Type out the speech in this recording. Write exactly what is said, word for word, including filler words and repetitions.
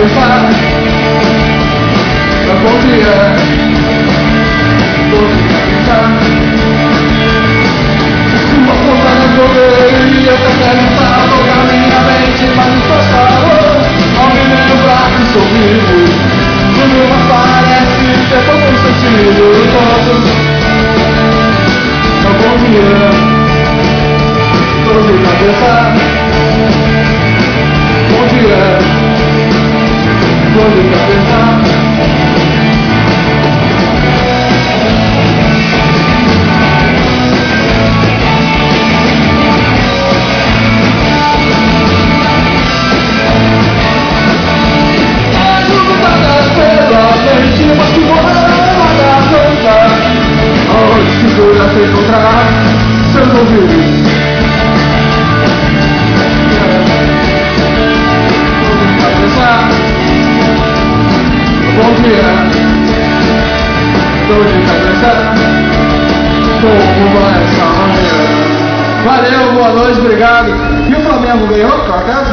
cabeça. Bom dia, dor de cabeça. Uma ponta na correria, catalisado na minha mente, manifestado. Ao me lembrar que sou vivo, tudo mais parece ter todo um sentido. Bom dia, dor de cabeça. Bom dia, dor de cabeça. Encontrar seus ouvidos. Dor de cabeça. Bom dia, dor de cabeça. Como vai essa manhã? Valeu, boa noite, obrigado. E o Flamengo ganhou, por acaso?